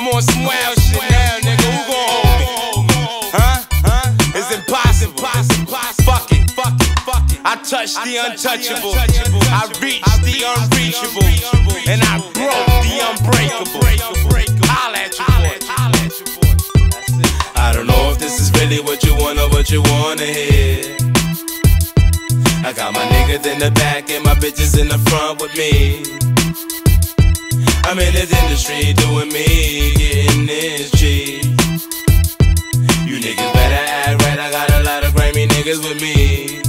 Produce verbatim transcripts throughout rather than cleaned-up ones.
I'm on some wild shit now, nigga. Who gon' hold me? Huh? Huh? It's impossible. Fuck it. Fuck it. Fuck it. I touched the untouchable. I reached the unreachable. And I broke the unbreakable. Holla at your boy. I don't know if this is really what you want or what you wanna hear. I got my niggas in the back and my bitches in the front with me. I'm in this industry doing me, getting this cheese. You niggas better act right, I got a lot of Grammy niggas with me.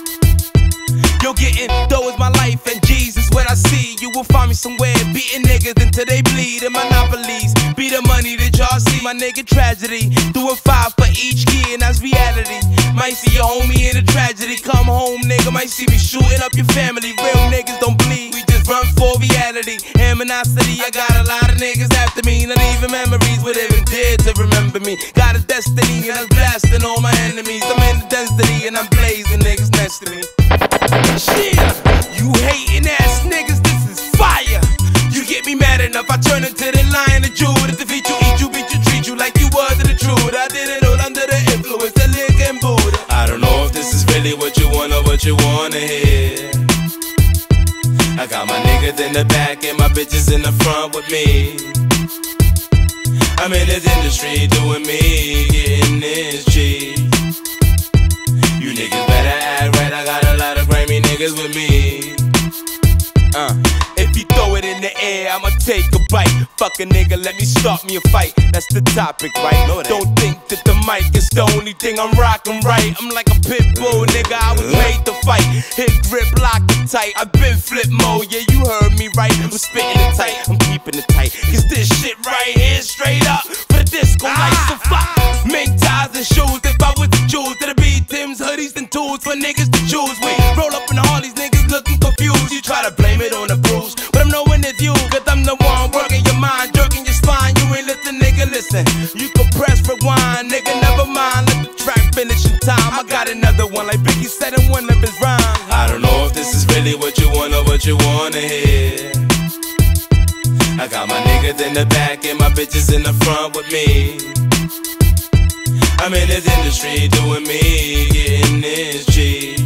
Yo, getting dough is my life and Jesus what I see. You will find me somewhere beating niggas until they bleed in monopolies. Be the money that y'all see, my nigga tragedy. Doing five for each key and that's reality. Might see your homie in a tragedy. Come home, nigga, might see me shooting up your family. Real niggas don't bleed, we just run for reality. Aminosity, I got a lot of niggas after me. Not even memories, but even dead to remember me. Got a destiny and I'm blasting all my enemies. I'm in the density and I'm blazing niggas next to me. Shit, you hating ass niggas, this is fire. You get me mad enough, I turn into the Lion of Judah. To defeat you, eat you, beat you, treat you like you was the truth. I did it all under the influence of Lick and Buddha. I don't know if this is really what you want or what you wanna hear. I got my niggas in the back and my bitches in the front with me. I'm in this industry doing me, getting this cheese. You niggas better act right, I got a lot of Grammy niggas with me. Uh, if you throw it in the air, I'ma take a bite. Fuck a nigga, let me start me a fight. That's the topic, right? No, don't think that the mic is the only thing I'm rocking right. I'm like a pit bull, nigga, I was made to fight. Hit grip, lock it tight. I've been flip mode, yeah, you heard me right. I'm spitting it tight, I'm keeping it tight. Cause this shit right here, straight up for the disco lights. So fuck mink ties and shoes. If I was to choose, that'd be Tim's, hoodies, and tools for niggas to choose. We roll up in all these niggas looking confused. You try to blame it on the bruise, but I'm knowing it's you. Cause I'm the one working your mind, jerking your spine. You ain't listen, nigga, listen. You can press rewind, nigga, never mind. Let the track finish in time. I got another one like Biggie said in one of his rhymes. I don't know if this is really what you want or what you wanna hear. I got my niggas in the back and my bitches in the front with me. I'm in this industry doing me, getting this cheese.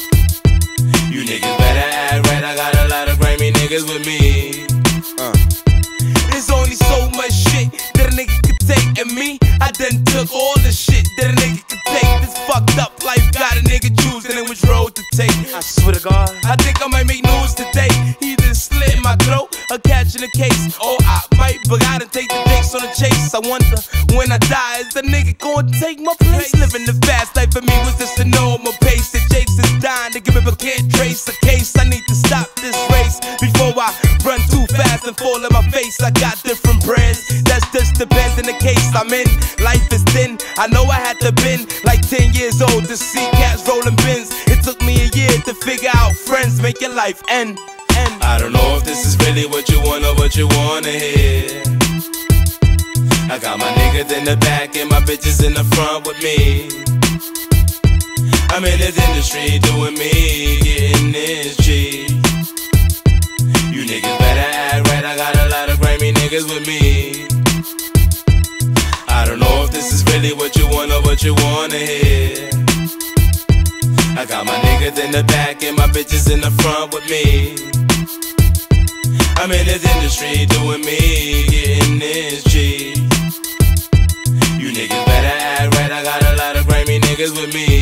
You niggas better act right, I got a lot of Grammy niggas with me. uh. There's only so much shit that a nigga could take, and me, I done took all the shit that a nigga could take. This fucked up life got a nigga choosing which road to take. I swear to God, I think I might make news today. Either slit in my throat or catching a case, or I might but I done take the dicks on the chase. I wonder when I die, is the nigga gonna take my place? Living the fast life for me was just a normal pace. The Jakes is dying to give it but can't trace a case. I need to stop this race before I run too fast and fall in my face. I got different brands, that's just depends in the case I'm in. Life is thin, I know I had to been like ten years old to see cats rolling bins. It took me a year to figure out friends make your life end. end. I don't know if this is really what you want or what you wanna hear. I got my niggas in the back and my bitches in the front with me. I'm in this industry doing me, getting this cheese. You niggas better act right, I got a lot of Grammy niggas with me. I don't know if this is really what you want or what you wanna hear. I got my niggas in the back and my bitches in the front with me. I'm in this industry doing me, getting this cheese. You niggas better act right, I got a lot of Grammy niggas with me.